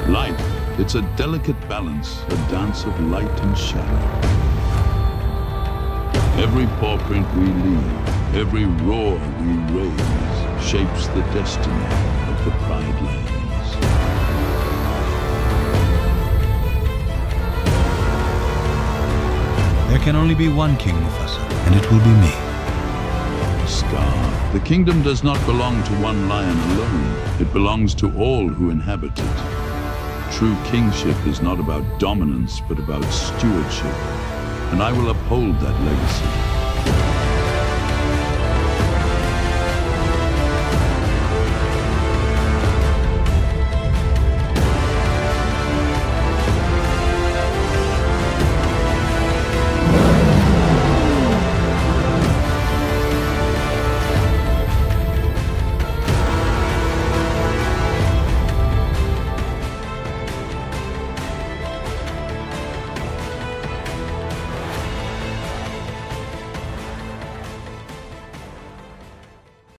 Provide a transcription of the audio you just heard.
Life, it's a delicate balance, a dance of light and shadow. Every paw print we leave, every roar we raise, shapes the destiny of the Pride Lands. There can only be one King Mufasa, and it will be me. Scar, the kingdom does not belong to one lion alone. It belongs to all who inhabit it. True kingship is not about dominance, but about stewardship. And I will uphold that legacy.